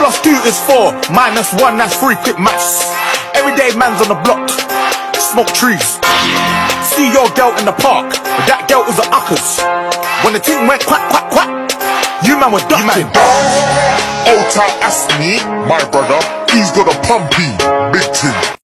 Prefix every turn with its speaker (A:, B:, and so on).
A: plus 2 is 4, minus 1, that's 3, quick maths. Everyday man's on the block, smoke trees. See your girl in the park, but that girl was a uckers. When the thing went quack, quack, quack, you man were ducking.
B: Old tight Asni, my brother, he's got a pumpy, big ting.